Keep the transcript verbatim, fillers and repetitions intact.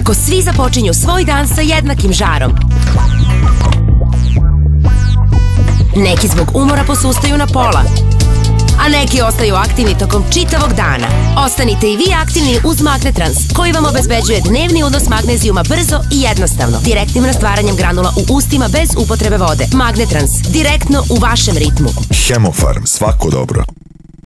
kako svi započinju svoj dan sa jednakim žarom. Neki zbog umora posustaju na pola, a neki ostaju aktivni tokom čitavog dana. Ostanite i vi aktivni uz Magnetrans, koji vam obezbeđuje dnevni unos magnezijuma brzo i jednostavno, direktnim rastvaranjem granula u ustima bez upotrebe vode. Magnetrans, direktno u vašem ritmu. Hemofarm, svako dobro.